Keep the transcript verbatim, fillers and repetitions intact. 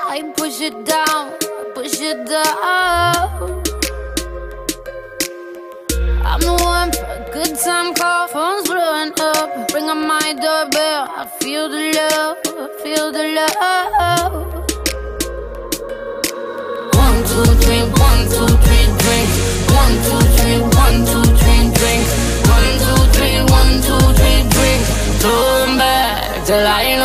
I push it down, push it down. I'm the one for a good time call, phone's blowing up. Ring on my doorbell, I feel the love, I feel the love. One, two, three, one, two, three, drink. One, two, three, one, two, three, drink. One, two, three, one, two, three, drink. Turn back till I